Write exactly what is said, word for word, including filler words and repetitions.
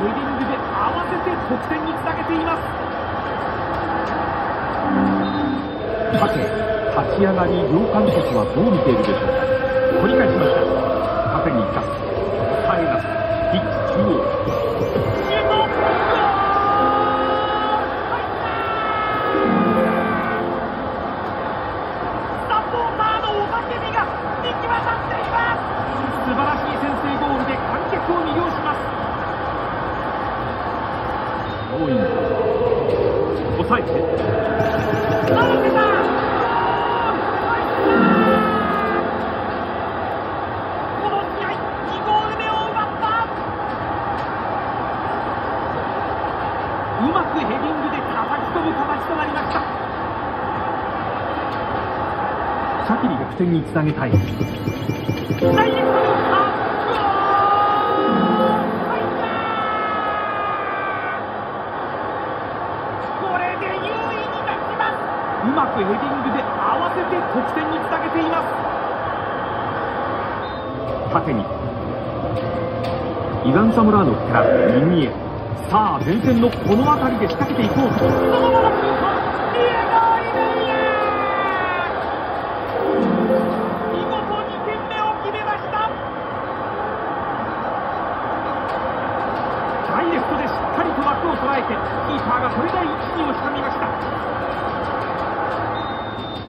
ヘディングで合わせて得点につなげています。さて、立ち上がり両監督はどう見ているでしょうか。取り返しました。縦に行った。抑えます。ピッチ中央。シュート。サポーターの雄たけびが響き渡っています。素晴らしい先制ゴールで観客を魅了します。ローイング抑えて合わせた。この試合にゴール目を奪った。うまくヘディングで叩き込む形となりました。シャキリ逆転につなげたい。ダイレクトに打った。うまくヘディングで合わせて得点につなげています。縦にイヴァン・サムラーノフから右へ。さあ前線のこの辺りで仕掛けていこうと。そのまま